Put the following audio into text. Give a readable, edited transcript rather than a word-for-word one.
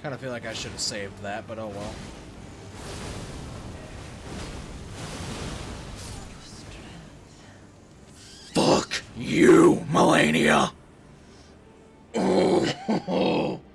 Kind of feel like I should have saved that, but oh well. Fuck you, Melania!